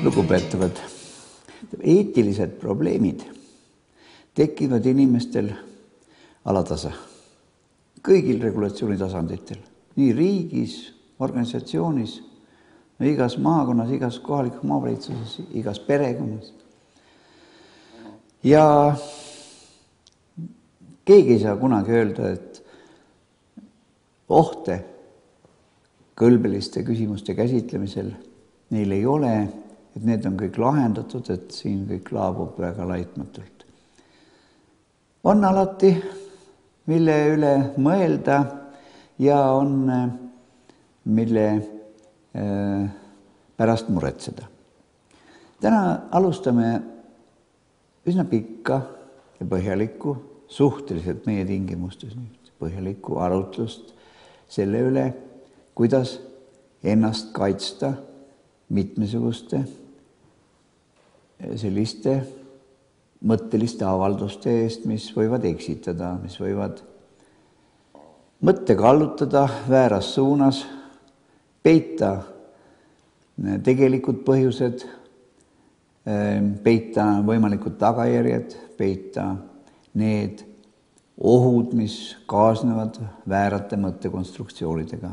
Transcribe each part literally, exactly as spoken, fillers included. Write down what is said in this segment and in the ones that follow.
Lugupeetavad, eetilised probleemid tekivad inimestel alatasa, kõigil regulatsiooni tasanditel, nii riigis, organisatsioonis, igas maakonnas, igas kohalikus maavalitsuses, igas perekonnas. Ja keegi ei saa kunagi öelda, et ohte kõlbeliste küsimuste käsitlemisel neil ei ole, et need on kõik lahendatud, et siin kõik laabub väga laitmatult. On alati, mille üle mõelda ja on, mille pärast muretseda. Täna alustame üsna pikka ja põhjalikku, suhteliselt meie tingimustes põhjalikku arutlust selle üle, kuidas ennast kaitsta mitmesuguste selliste mõtteliste avalduste eest, mis võivad eksitada, mis võivad mõtte kallutada vääras suunas, peita tegelikud põhjused, peita võimalikud tagajärjed, peita need ohud, mis kaasnevad väärate mõttekonstruktsioonidega.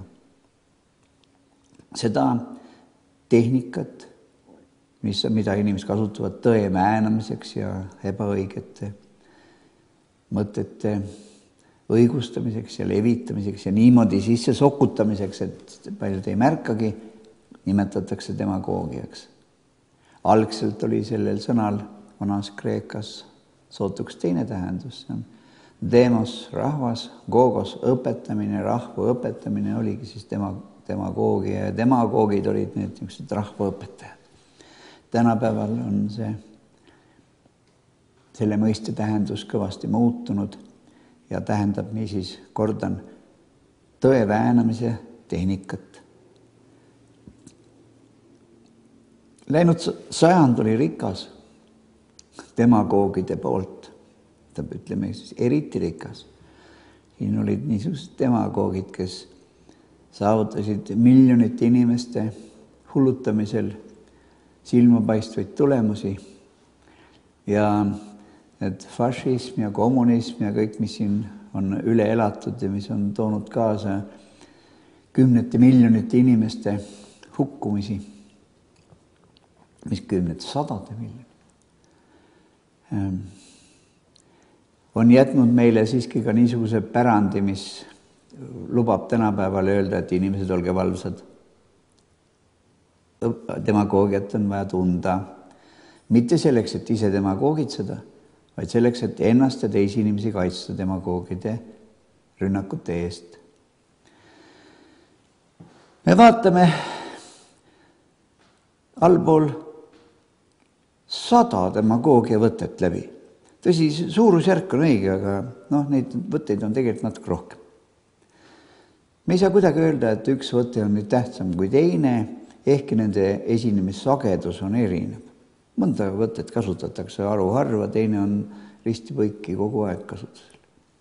Seda tehnikat, mis, mida inimesed kasutavad tõe määnamiseks ja ebaõigete mõtete õigustamiseks ja levitamiseks ja niimoodi sisse sokutamiseks, et paljud ei märkagi, nimetatakse demagoogiaks. Algselt oli sellel sõnal vanas Kreekas sootuks teine tähendus. Demos, rahvas, gogos, õpetamine, rahva õpetamine oligi siis tema, demagoogia ja demagoogid olid need niisugused rahvaõpetajad. Tänapäeval on see, selle mõiste tähendus kõvasti muutunud ja tähendab niisiis, kordan, tõe väänamise tehnikat. Läinud sajand oli rikas demagoogide poolt, tähendab, ütleme siis eriti rikas. Siin olid niisugused demagoogid, kes saavutasid miljonite inimeste hullutamisel silmapaistvaid tulemusi ja et fašism ja kommunism ja kõik, mis siin on üle elatud ja mis on toonud kaasa kümnete miljonite inimeste hukkumisi, mis kümnete sadade miljonit, on jätnud meile siiski ka niisuguse pärandi, mis lubab tänapäeval öelda, et inimesed olge valvsad. Demagoogiat on vaja tunda, mitte selleks, et ise demagoogitseda, vaid selleks, et ennast ja teisi inimesi kaitsta demagoogide rünnakute eest. Me vaatame allpool sada demagoogia võtet läbi. Tõsi, suurusjärk on õige, aga noh, neid võtteid on tegelikult natuke rohkem. Me ei saa kuidagi öelda, et üks võte on nüüd tähtsam kui teine, ehkki nende esinemissagedus on erinev. Mõnda võtet kasutatakse aru harva, teine on risti põiki kogu aeg kasutusel.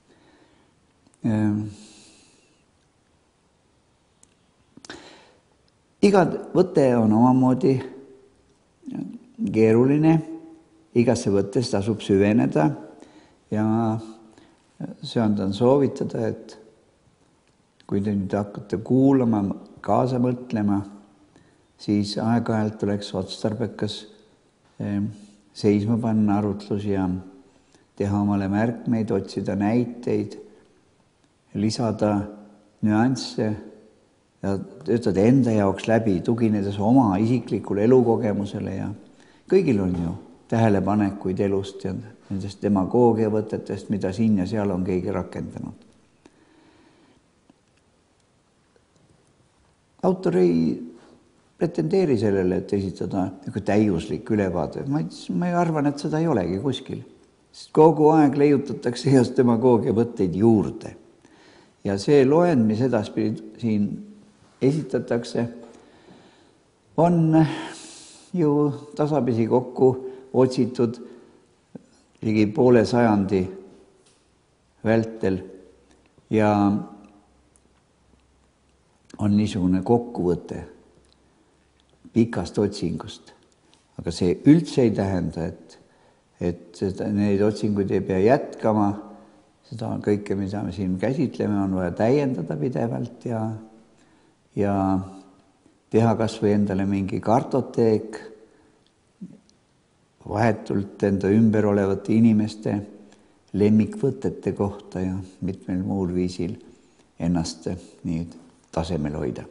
Iga võte on omamoodi keeruline, igasse võttes tasub süveneda ja söandan soovitada, et kui te nüüd hakkate kuulama, kaasa mõtlema, siis aeg-ajalt oleks otstarbekas seisma panna arutlus ja teha omale märkmeid, otsida näiteid, lisada nüansse ja töötada enda jaoks läbi, tuginedes oma isiklikule elukogemusele ja kõigil on ju tähelepanekuid elust ja nendest demagoogiavõtetest, mida siin ja seal on keegi rakendanud. Autor ei pretendeeri sellele, et esitada täiuslik ülevaade. Ma, ma arvan, et seda ei olegi kuskil. Sest kogu aeg leiutatakse just demagoogia võtteid juurde. Ja see loend, mis edaspidi siin esitatakse, on ju tasapisi kokku otsitud ligi poole sajandi vältel ja on niisugune kokkuvõte pikast otsingust. aga see üldse ei tähenda, et, et neid otsinguid ei pea jätkama. Seda kõike, mida me siin käsitleme, on vaja täiendada pidevalt ja, ja teha kas või endale mingi kartoteek vahetult enda ümber olevate inimeste lemmikvõtete kohta ja mitmel muul viisil ennast nii tasemel hoida.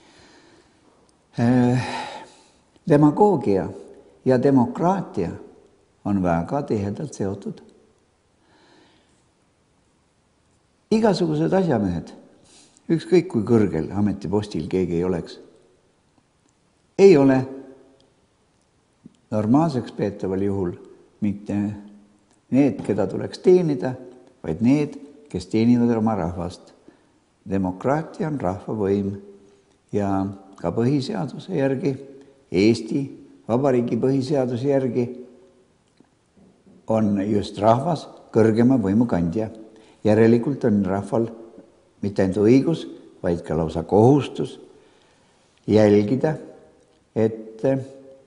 Demagoogia ja demokraatia on väga tihedalt seotud. Igasugused asjamehed, ükskõik kui kõrgel ametipostil keegi ei oleks, ei ole normaalseks peetaval juhul mitte need, keda tuleks teenida, vaid need, kes teenivad oma rahvast. Demokraatia on rahvavõim ja ka põhiseaduse järgi, Eesti Vabariigi põhiseaduse järgi on just rahvas kõrgema võimukandja. Järelikult on rahval mitte ainult õigus, vaid ka lausa kohustus jälgida, et äh,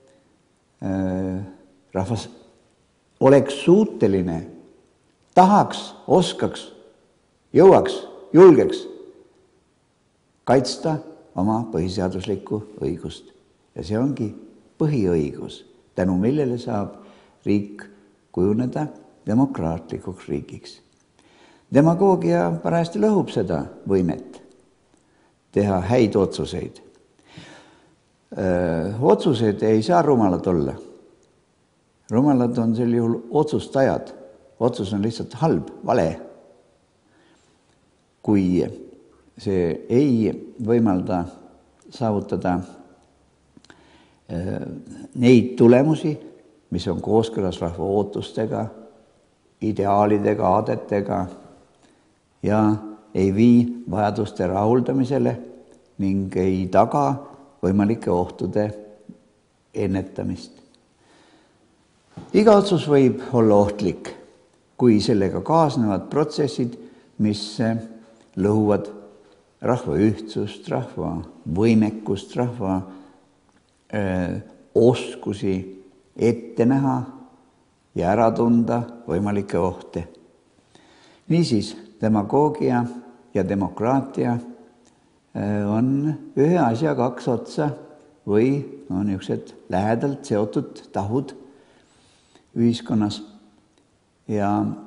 rahvas oleks suuteline, tahaks, oskaks, jõuaks, julgeks kaitsta oma põhiseaduslikku õigust. Ja see ongi põhiõigus, tänu millele saab riik kujuneda demokraatlikuks riigiks. Demagoogia parajasti lõhub seda võimet teha häid otsuseid. Öö, otsused ei saa rumalad olla. Rumalad on sel juhul otsustajad. Otsus on lihtsalt halb, vale. Kui see ei võimalda saavutada öö, neid tulemusi, mis on kooskõlas rahva ootustega, ideaalidega, aadetega, ja ei vii vajaduste rahuldamisele ning ei taga võimalike ohtude ennetamist. Iga otsus võib olla ohtlik, kui sellega kaasnevad protsessid, mis lõhuvad rahva ühtsust, rahva võimekust, rahva öö, oskusi ette näha ja ära tunda võimalikke ohte. Niisiis, demagoogia ja demokraatia on ühe asja kaks otsa või on niisugused lähedalt seotud tahud ühiskonnas. Ja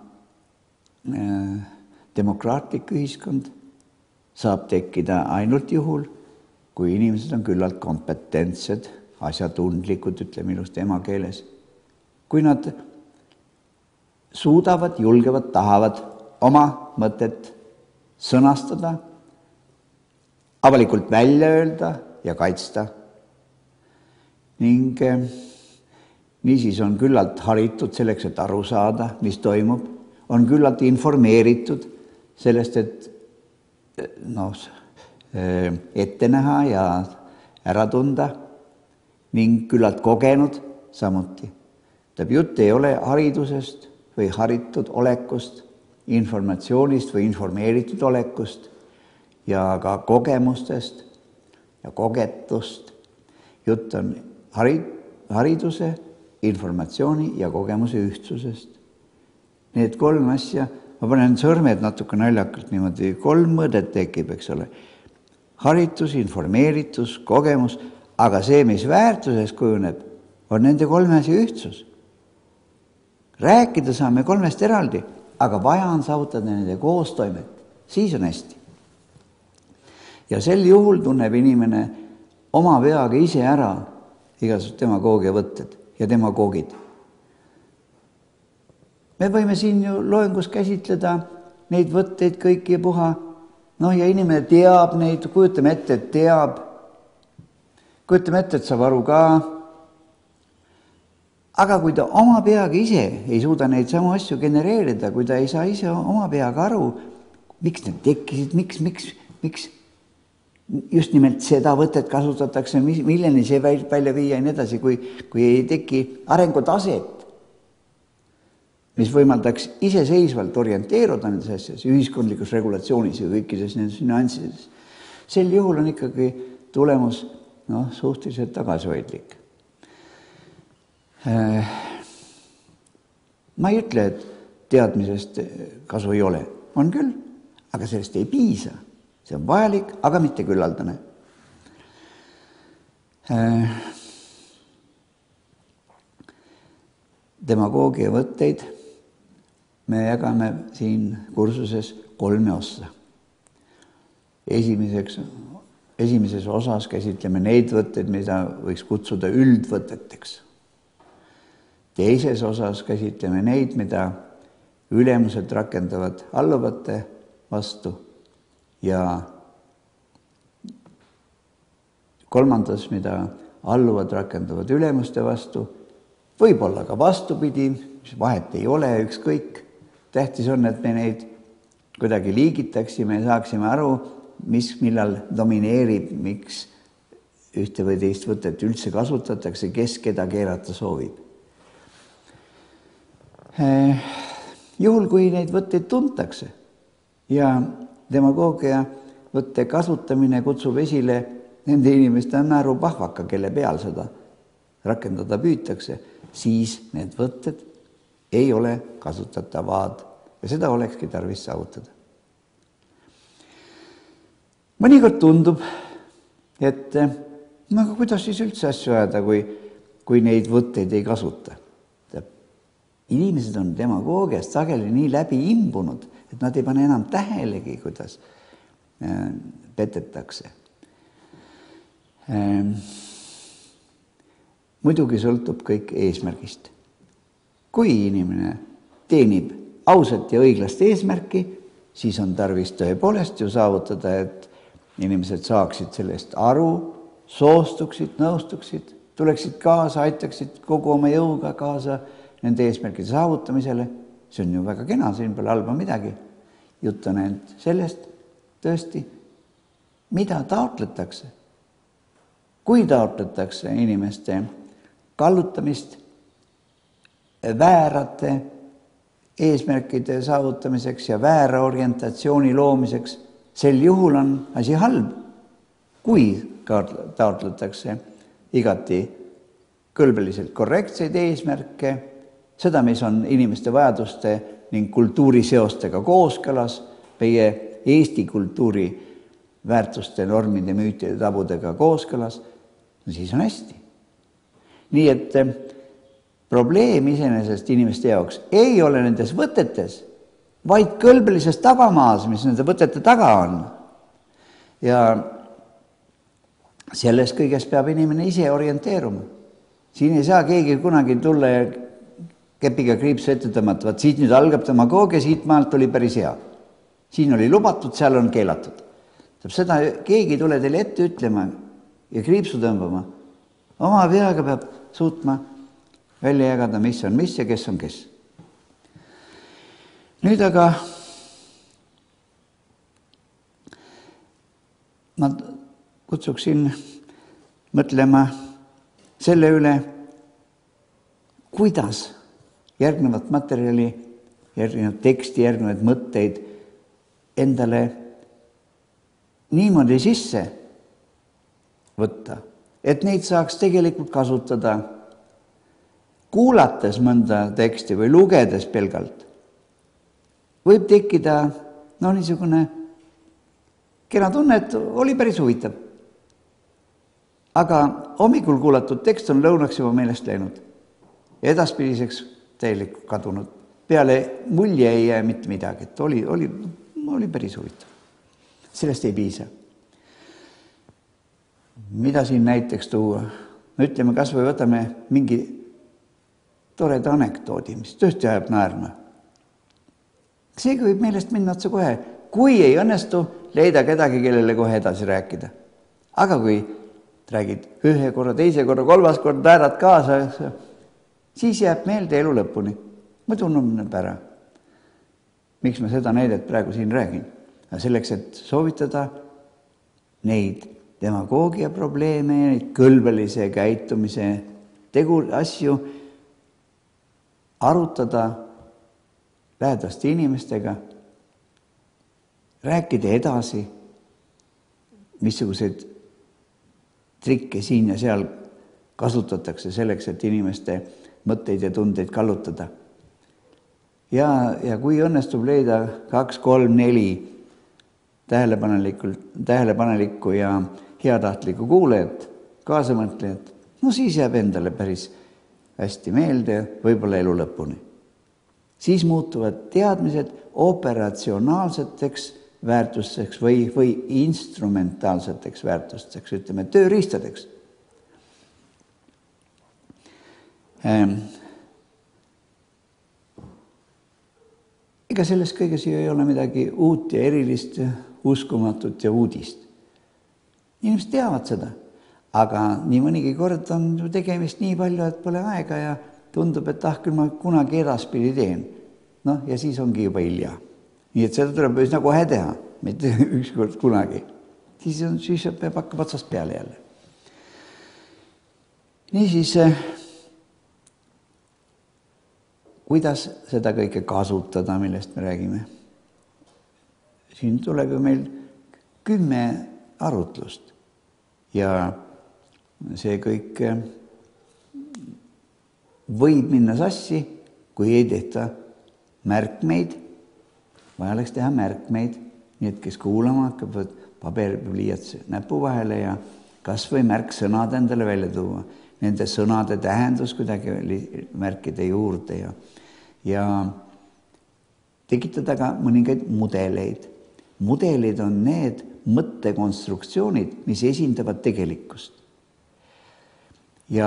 demokraatlik ühiskond saab tekkida ainult juhul, kui inimesed on küllalt kompetentsed, asjatundlikud, ütleme ilusti emakeeles. Kui nad suudavad, julgevad, tahavad oma mõtet sõnastada, avalikult välja öelda ja kaitsta. Ning niisiis on küllalt haritud selleks, et aru saada, mis toimub, on küllalt informeeritud sellest, et no, ette näha ja ära tunda ning küllalt kogenud samuti. Tähendab, jutt ei ole haridusest või haritud olekust, informatsioonist või informeeritud olekust ja ka kogemustest ja kogetust. Jutt on hariduse, informatsiooni ja kogemuse ühtsusest. Need kolm asja, ma panen sõrmed natuke naljakalt niimoodi, kolm mõõdet tekib, eks ole. Haritus, informeeritus, kogemus, aga see, mis väärtuses kujuneb, on nende kolme asja ühtsus. Rääkida saame kolmest eraldi, aga vaja on saavutada nende koostoimet. Siis on hästi. Ja sel juhul tunneb inimene oma peaga ise ära igasugused demagoogia võtted ja demagoogid. Me võime siin ju loengus käsitleda neid võtteid kõiki ja puha. No ja inimene teab neid, kujutame ette, et teab. Kujutame ette, et saab aru ka. Aga kui ta oma peaga ise ei suuda neid samu asju genereerida, kui ta ei saa ise oma peaga aru, miks need tekkisid, miks, miks, miks just nimelt seda võtet kasutatakse, milleni see välja viia ja nii edasi, kui, kui ei teki arengutaset, mis võimaldaks iseseisvalt orienteeruda nendes asjas, ühiskondlikus regulatsioonis ja kõikides nendes nüanssides. Sel juhul on ikkagi tulemus no, suhteliselt tagasihoidlik. Ma ei ütle, et teadmisest kasu ei ole. On küll, aga sellest ei piisa. See on vajalik, aga mitte küllaldane. Demagoogia võtteid me jagame siin kursuses kolme ossa. Esimeseks, esimeses osas käsitleme neid võtteid, mida võiks kutsuda üldvõteteks. Teises osas käsitleme neid, mida ülemused rakendavad alluvate vastu ja kolmandas, mida alluvad rakendavad ülemuste vastu, võib-olla ka vastupidi, mis vahet ei ole, ükskõik. Tähtis on, et me neid kuidagi liigitaksime ja saaksime aru, mis millal domineerib, miks ühte või teist võtet üldse kasutatakse, kes keda keerata soovib. Juhul, kui neid võtteid tuntakse ja demagoogia võtte kasutamine kutsub esile nende inimeste naerupahvaka, kelle peal seda rakendada püütakse, siis need võtted ei ole kasutatavad ja seda olekski tarvis saavutada. Mõnikord tundub, et no, kuidas siis üldse asju ajada, kui, kui neid võtteid ei kasuta. Inimesed on demagoogiast sageli nii läbi imbunud, et nad ei pane enam tähelegi, kuidas petetakse. Muidugi sõltub kõik eesmärgist. Kui inimene teenib ausat ja õiglast eesmärki, siis on tarvis tõepoolest ju saavutada, et inimesed saaksid sellest aru, soostuksid, nõustuksid, tuleksid kaasa, aitaksid kogu oma jõuga kaasa nende eesmärkide saavutamisele. See on ju väga kena, siin pole halba midagi. Jutt on end sellest tõesti, mida taotletakse. Kui taotletakse inimeste kallutamist väärate eesmärkide saavutamiseks ja väära orientatsiooni loomiseks, sel juhul on asi halb. Kui taotletakse igati kõlbeliselt korrektseid eesmärke, seda, mis on inimeste vajaduste ning kultuuriseostega kooskõlas, meie Eesti kultuuri väärtuste, normide, müütide, tabudega kooskõlas, siis on hästi. Nii et probleem iseenesest inimeste jaoks ei ole nendes võtetes, vaid kõlbelises tagamaas, mis nende võtete taga on. Ja selles kõiges peab inimene ise orienteeruma. Siin ei saa keegi kunagi tulla ja kepiga kriipsu ette tõmmata, vaat siit nüüd algab demagoogia, siit maalt oli päris hea. Siin oli lubatud, seal on keelatud. Seda keegi tule teile ette ütlema ja kriipsu tõmbama. Oma peaga peab suutma välja jagada, mis on mis ja kes on kes. Nüüd aga ma kutsuksin mõtlema selle üle, kuidas järgnevat materjali, järgnevat teksti, järgnevat mõtteid endale niimoodi sisse võtta, et neid saaks tegelikult kasutada kuulates mõnda teksti või lugedes pelgalt. Võib tekkida no, niisugune kena tunne, et oli päris huvitav. Aga hommikul kuulatud tekst on lõunaks juba meelest läinud. Edaspidiseks täielik kadunud. Peale mulje ei jää mitte midagi, et oli, oli, oli päris huvitav. Sellest ei piisa. Mida siin näiteks tuua? Me ütleme, kas või võtame mingi toreda anekdoodi, mis tõesti ajab naerma. Seega võib meelest minna otsa kohe. Kui ei õnnestu, leida kedagi, kellele kohe edasi rääkida. Aga kui räägid ühe korra, teise korra, kolmas kord, naerad kaasa, siis jääb meelde elu lõpuni. Muidu unnub ära. Miks ma seda näidet praegu siin räägin? Selleks, et soovitada neid demagoogia probleeme, neid kõlbelise käitumise tegur asju arutada lähedaste inimestega, rääkida edasi, missuguseid trikke siin ja seal kasutatakse selleks, et inimeste mõtteid ja tundeid kallutada. Ja, ja kui õnnestub leida kaks, kolm, neli tähelepanelikku ja heatahtlikku kuulajat, kaasamõtlejat, no siis jääb endale päris hästi meelde, võib-olla elu lõpuni. Siis muutuvad teadmised operatsionaalseteks väärtusteks või, või instrumentaalseteks väärtusteks, ütleme tööriistadeks. Ähm. Ega selles kõiges ei ole midagi uut ja erilist, uskumatut ja uudist. Inimesed teavad seda, aga nii mõnigi kord on tegemist nii palju, et pole aega ja tundub, et ah, küll ma kunagi edaspidi teen. No, ja siis ongi juba hilja. Nii et seda tuleb üsna kohe teha, mitte ükskord kunagi. Siis, on, siis peab hakkab otsast peale jälle. Niisiis, kuidas seda kõike kasutada, millest me räägime? Siin tuleb ju meil kümme arutlust ja see kõik võib minna sassi, kui ei tehta märkmeid, vaja oleks teha märkmeid, nii et kes kuulama hakkab, paberipliiats näpu vahele ja kas või märksõnad endale välja tuua, nende sõnade tähendus kuidagi märkida juurde ja, ja tekitada ka mõningaid mudeleid. Mudelid on need mõttekonstruktsioonid, mis esindavad tegelikkust. Ja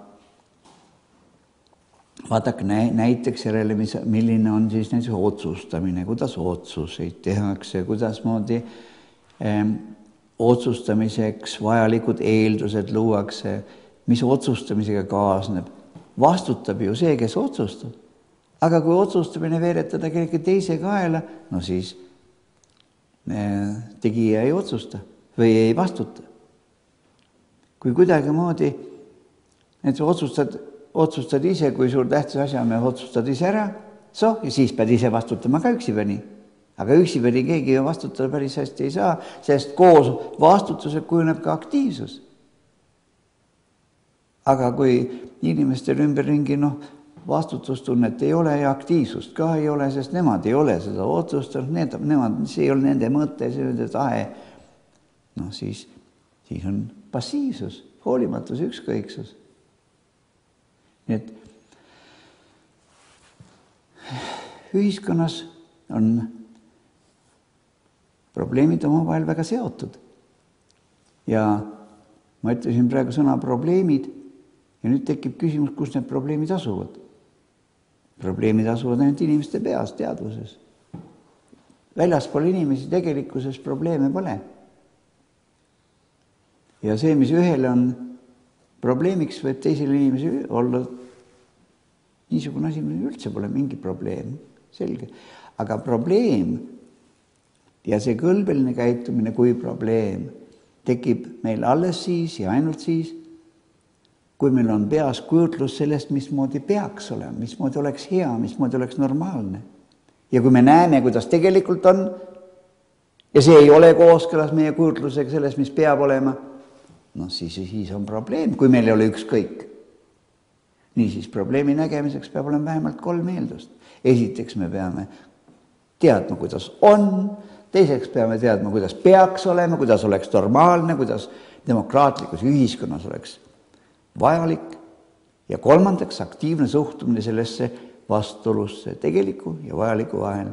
vaadake näiteks järele, mis, milline on siis näiteks otsustamine, kuidas otsuseid tehakse, kuidas moodi eh, otsustamiseks vajalikud eeldused luuakse, mis otsustamisega kaasneb. Vastutab ju see, kes otsustab. Aga kui otsustamine veeretada kellegi teise kaela, no siis eh, tegija ei otsusta või ei vastuta. Kui kuidagi moodi, et sa otsustad, otsustad ise, kui suur tähtis asja me otsustad ise ära, so, ja siis pead ise vastutama ka üksipeni. Aga üksipeni keegi vastutada päris hästi ei saa, sest koos vastutused kujuneb ka aktiivsus. Aga kui inimestel ümberringi noh, vastutustunnet ei ole ja aktiivsust ka ei ole, sest nemad ei ole seda otsustanud, need, nemad, see ei ole nende mõte, see on tahe, no siis, siis on passiivsus, hoolimatus, ükskõiksus. Nii et ühiskonnas on probleemid omavahel väga seotud. Ja ma ütlesin praegu sõna probleemid ja nüüd tekib küsimus, kus need probleemid asuvad. Probleemid asuvad ainult inimeste peas, teadvuses. Väljaspool inimesi tegelikkuses probleeme pole. Ja see, mis ühele on probleemiks, võib teisele inimesele olla niisugune asi, mis üldse pole mingi probleem, selge. Aga probleem ja see kõlbeline käitumine kui probleem tekib meil alles siis ja ainult siis, kui meil on peas kujutlus sellest, mismoodi peaks olema, mismoodi oleks hea, mismoodi oleks normaalne. Ja kui me näeme, kuidas tegelikult on, ja see ei ole kooskõlas meie kujutlusega sellest, mis peab olema, no siis, siis on probleem, kui meil ei ole ükskõik. Niisiis, probleemi nägemiseks peab olema vähemalt kolm eeldust. Esiteks me peame teadma, kuidas on, teiseks peame teadma, kuidas peaks olema, kuidas oleks normaalne, kuidas demokraatlikus ühiskonnas oleks vajalik ja kolmandaks aktiivne suhtumine sellesse vastuolusse tegeliku ja vajaliku vahel.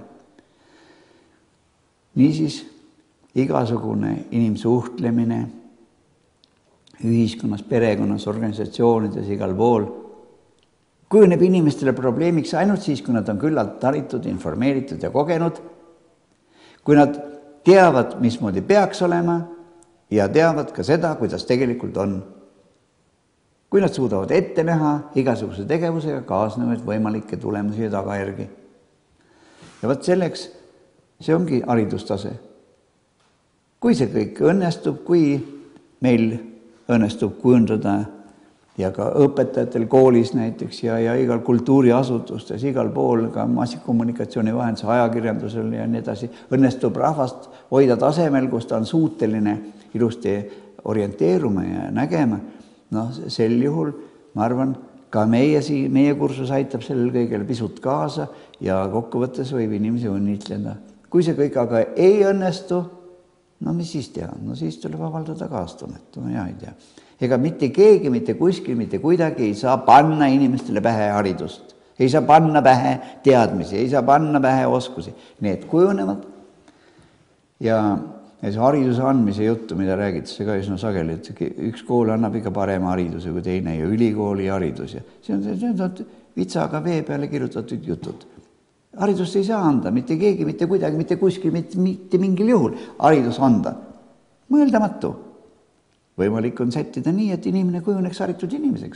Niisiis, igasugune inimsuhtlemine ühiskonnas, perekonnas, organisatsioonides, igal pool kujuneb inimestele probleemiks ainult siis, kui nad on küllalt taritud, informeeritud ja kogenud, kui nad teavad, mismoodi peaks olema ja teavad ka seda, kuidas tegelikult on. Kui nad suudavad ette näha igasuguse tegevusega kaasnevaid võimalikke tulemusi ja tagajärgi. Ja võt selleks, see ongi haridustase. Kui see kõik õnnestub, kui meil õnnestub kujundada ja ka õpetajatel koolis näiteks ja, ja igal kultuuriasutustes, igal pool ka massikommunikatsiooni vahenduse ajakirjandusel ja nii edasi, õnnestub rahvast hoida tasemel, kus ta on suuteline ilusti orienteeruma ja nägema. No sel juhul, ma arvan, ka meie, meie kursus aitab sellel kõigele pisut kaasa ja kokkuvõttes võib inimesi õnnitleda. Kui see kõik aga ei õnnestu, no mis siis teha? No siis tuleb avaldada kaastunnet, no ja ei tea. Ega mitte keegi, mitte kuskil, mitte kuidagi ei saa panna inimestele pähe haridust. Ei saa panna pähe teadmisi, ei saa panna pähe oskusi. Need kujunevad. Ja see hariduse andmise juttu, mida räägitakse ka üsna sageli, et üks kool annab ikka parema hariduse kui teine ja ülikooli haridus. Ja see on, see on vitsaga vee peale kirjutatud jutud. Haridust ei saa anda, mitte keegi, mitte kuidagi, mitte kuskil, mitte, mitte mingil juhul haridus anda. Mõeldamatu. Võimalik on sättida nii, et inimene kujuneks haritud inimeseks.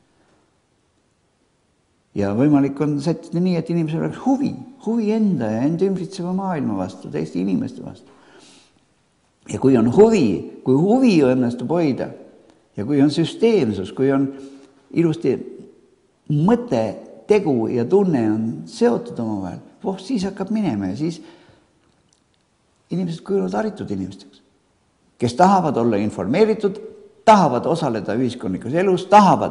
Ja võimalik on sättida nii, et inimesel oleks huvi, huvi enda ja enda ümbritseva maailma vastu, teiste inimeste vastu. Ja kui on huvi, kui huvi õnnestub hoida ja kui on süsteemsus, kui on ilusti mõte, tegu ja tunne on seotud omavahel, voh, siis hakkab minema ja siis inimesed kujunevad haritud inimesteks, kes tahavad olla informeeritud, tahavad osaleda ühiskondlikus elus, tahavad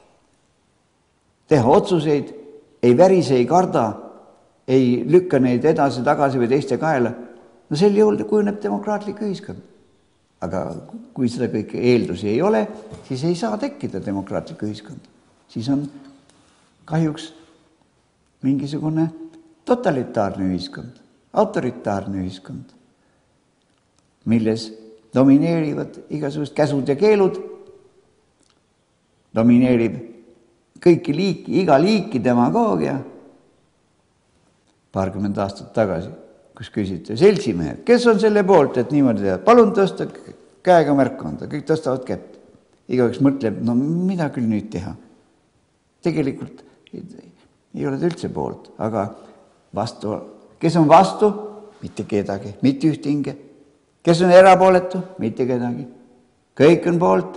teha otsuseid, ei värise, ei karda, ei lükka neid edasi, tagasi või teiste kaela. No sel juhul kujuneb demokraatlik ühiskond. Aga kui seda kõike eeldusi ei ole, siis ei saa tekkida demokraatlik ühiskond. Siis on kahjuks mingisugune totalitaarne ühiskond, autoritaarne ühiskond, milles domineerivad igasugused käsud ja keelud, domineerib kõiki liiki, iga liiki demagoogia. Paarkümmend aastat tagasi, kus küsite, seltsimehed, kes on selle poolt, et niimoodi teha? Palun tõsta käega märku anda, kõik tõstavad kätt. Igaüks mõtleb, no mida küll nüüd teha? Tegelikult ei ole üldse poolt, aga vastu, kes on vastu? Mitte kedagi, mitte ühtinge. Kes on erapooletu? Mitte kedagi. Kõik on poolt.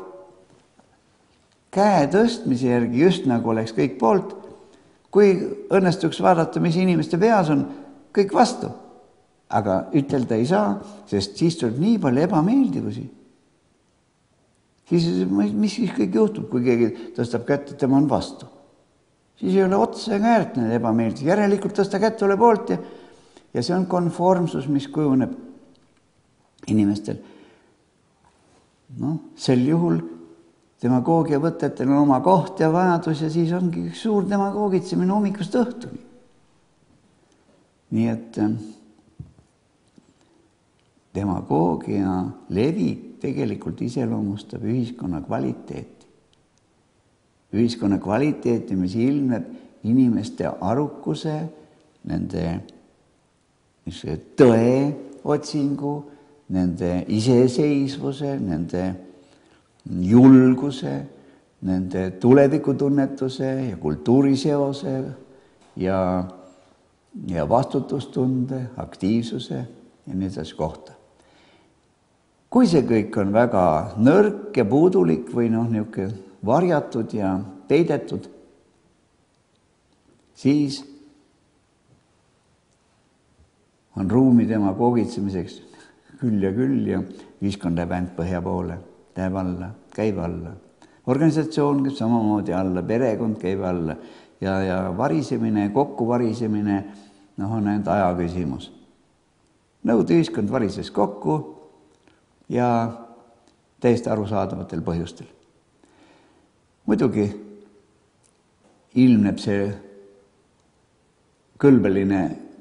Käe tõstmise järgi just nagu oleks kõik poolt. Kui õnnestuks vaadata, mis inimeste peas on, kõik vastu. Aga ütelda ei saa, sest siis tuleb nii palju ebameeldivusi. Siis, mis siis kõik juhtub, kui keegi tõstab kätt, et tema on vastu? Siis ei ole otsa ega äärt need ebameeldivusi. Järelikult tõsta kätt ole poolt ja, ja see on konformsus, mis kujuneb inimestel. No, sel juhul demagoogia võtetel on oma koht ja vajadus ja siis ongi üks suur demagoogitsemine hommikust õhtuni. Nii et demagoogia levik tegelikult iseloomustab ühiskonna kvaliteeti. Ühiskonna kvaliteeti, mis ilmneb inimeste arukuse, nende tõe otsingu, nende iseseisvuse, nende julguse, nende tulevikutunnetuse ja kultuuriseose ja, ja vastutustunde, aktiivsuse ja nii edasi kohta. Kui see kõik on väga nõrk ja puudulik või noh, niisugune varjatud ja peidetud, siis on ruumi tema koogitsemiseks küll ja küll ja ühiskond läheb ainult põhja poole, läheb alla, käib alla. Organisatsioon käib samamoodi alla, perekond käib alla ja, ja varisemine, kokku varisemine, noh, on ainult aja küsimus. Nõude ühiskond varises kokku ja täiesti arusaadavatel põhjustel. Muidugi ilmneb see kõlbeline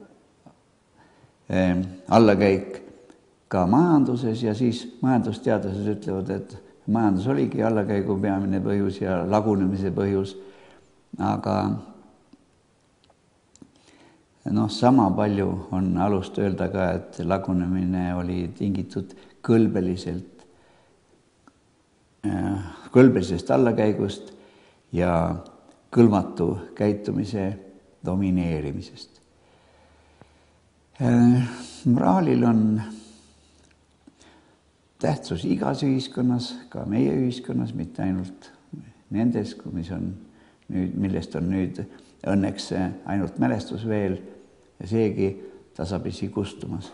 eh, allakäik ka majanduses ja siis majandusteadlased ütlevad, et majandus oligi allakäigu peamine põhjus ja lagunemise põhjus, aga noh, sama palju on alust öelda ka, et lagunemine oli tingitud kõlbeliselt, kõlbelisest allakäigust ja kõlvatu käitumise domineerimisest. Moraalil on tähtsus igas ühiskonnas, ka meie ühiskonnas, mitte ainult nendes, mis on nüüd, millest on nüüd õnneks ainult mälestus veel ja seegi tasapisi kustumas.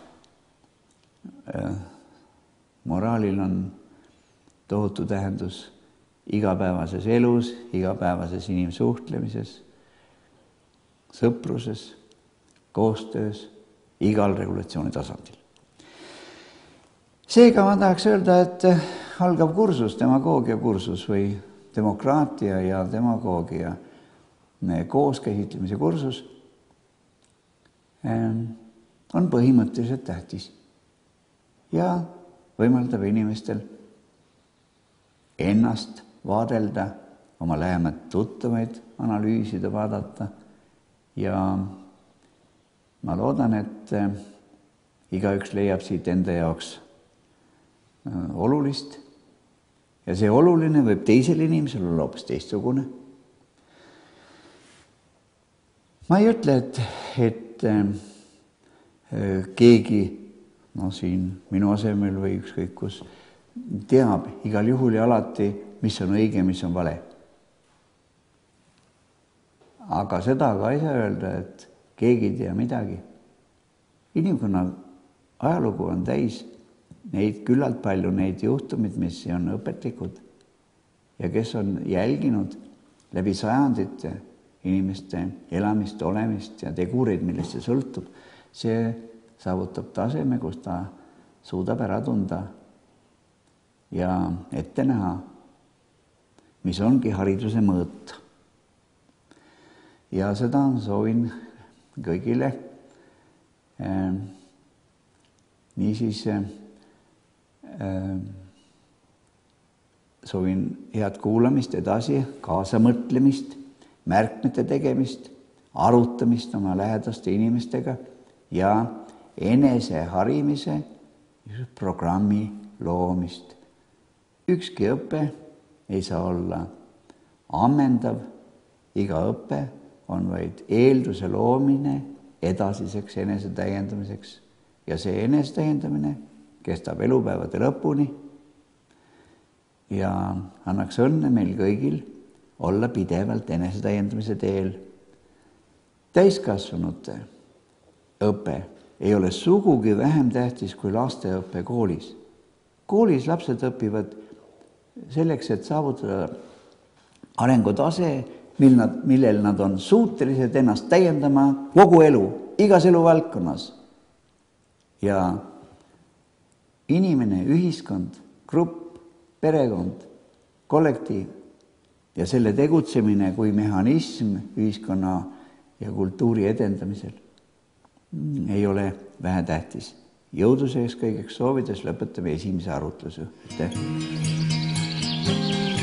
Moraalil on tohutu tähendus igapäevases elus, igapäevases inimsuhtlemises, sõpruses, koostöös, igal regulatsiooni tasandil. Seega ma tahaks öelda, et algav kursus, demagoogia kursus või demokraatia ja demagoogia kooskäsitlemise kursus on põhimõtteliselt tähtis ja võimaldab inimestel ennast vaadelda, oma lähemat tuttavaid analüüsida, vaadata ja ma loodan, et igaüks leiab siit enda jaoks olulist ja see oluline võib teisel inimesel olla hoopis teistsugune. Ma ei ütle, et, et keegi no siin minu asemel või ükskõik kus teab igal juhul ja alati, mis on õige, mis on vale. Aga seda ka ei saa öelda, et keegi ei tea midagi. Inimkonna ajalugu on täis neid küllalt palju neid juhtumid, mis on õpetlikud ja kes on jälginud läbi sajandite inimeste elamist, olemist ja tegureid, millest see sõltub, see saavutab taseme, kus ta suudab ära tunda ja ette näha, mis ongi hariduse mõõt. Ja seda soovin kõigile. Niisiis soovin head kuulamist edasi, kaasamõtlemist, märkmete tegemist, arutamist oma lähedaste inimestega ja enese harimise programmi loomist. Ükski õpe ei saa olla ammendav, iga õpe on vaid eelduse loomine edasiseks enese täiendamiseks ja see enese täiendamine kestab elupäevade lõpuni ja annaks õnne meil kõigil olla pidevalt enese täiendamise teel. Täiskasvanute õpe ei ole sugugi vähem tähtis kui lasteõpe koolis. Koolis lapsed õpivad selleks, et saavutada arengutase, millel nad on suutelised ennast täiendama kogu elu, igas eluvaldkonnas. Ja inimene, ühiskond, grupp, perekond, kollektiiv ja selle tegutsemine kui mehhanism ühiskonna ja kultuuri edendamisel ei ole vähetähtis. Jõudu sees kõigeks soovides lõpetame esimese arutluse. Aitäh!